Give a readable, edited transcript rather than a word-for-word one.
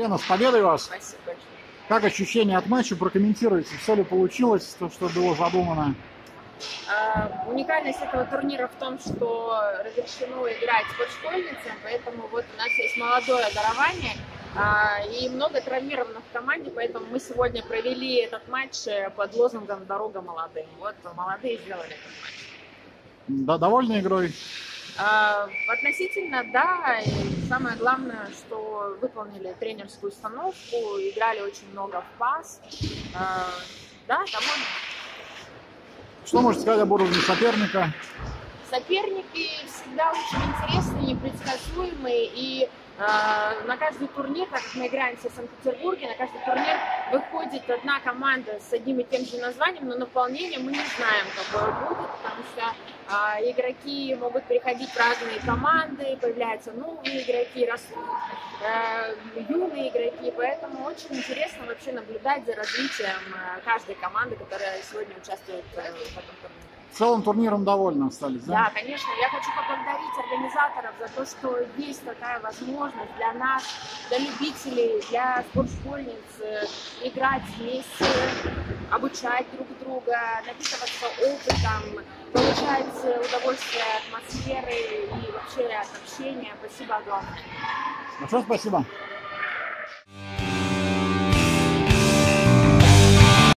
Елена, с победой вас! Спасибо большое. Как ощущения от матча? Прокомментируйте, все ли получилось, то, что было задумано? Уникальность этого турнира в том, что разрешено играть спортшкольницам, поэтому вот у нас есть молодое дарование и много травмированных в команде, поэтому мы сегодня провели этот матч под лозунгом «Дорога молодым». Вот молодые сделали этот матч. Да, довольны игрой? Относительно, да. И самое главное, что выполнили тренерскую установку, играли очень много в пас. Да, довольны. Что можете сказать об уровне соперника? Соперники всегда очень интересные, непредсказуемые, и на каждый турнир, так как мы играемся в Санкт-Петербурге, на каждый турнир выходит одна команда с одним и тем же названием, но наполнение мы не знаем, какое будет, потому что игроки могут приходить в разные команды, появляются новые игроки, растут юные игроки, поэтому очень интересно вообще наблюдать за развитием каждой команды, которая сегодня участвует в этом турнире. В целом турниром довольны остались, да? Да, конечно. Я хочу поблагодарить организаторов за то, что есть такая возможность для нас, для любителей, для спортшкольниц играть вместе, обучать друг друга, напитываться опытом, получать удовольствие от атмосферы и вообще от общения. Спасибо огромное. Большое спасибо.